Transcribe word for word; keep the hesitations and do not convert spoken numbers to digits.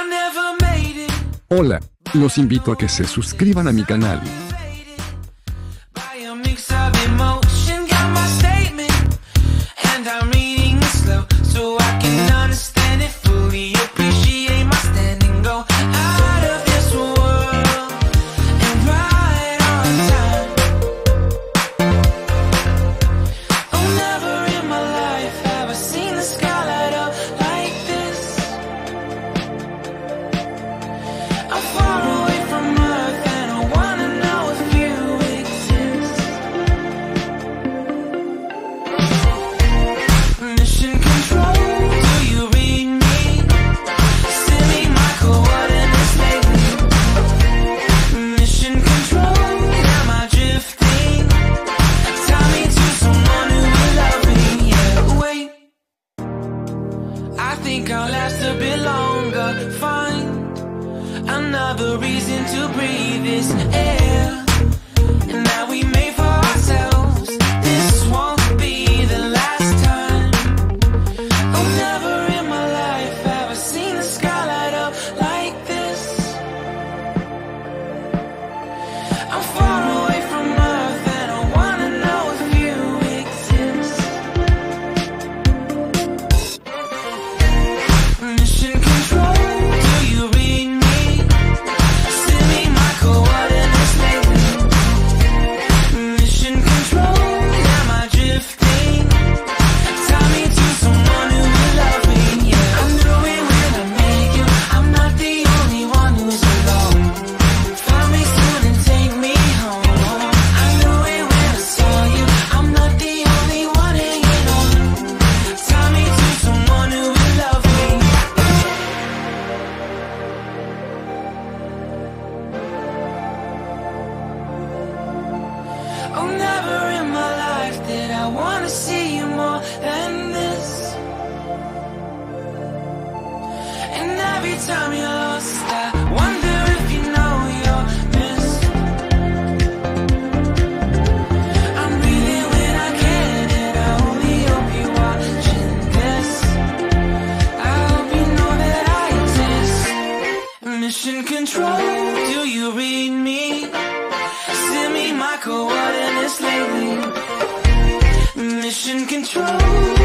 Hola, los invito a que se suscriban a mi canal. I'll last a bit longer. Find another reason to breathe this air, and that we made for ourselves. This won't be the last time. Oh, never in my life have I seen the sky light up like this. I'm far away from Earth and I wanna know if you exist. Mission control, do you read me? Send me my coordinates lately. Mission control, am I drifting? Tie me to someone who will love me, yeah. I knew it when I met you, I'm not the only one who's alone. Find me soon and take me home. I knew it when I saw you, I'm not the only one hanging on. Tie me to someone who will love me. Oh, never in my life did I wanna see you more than this. And every time you're lost, I wonder if you know you're missed. I'm breathing when I can, and I only hope you're watching this. I hope you know that I exist. Mission control, do you read me? Send me my coordinates lately. Mission control.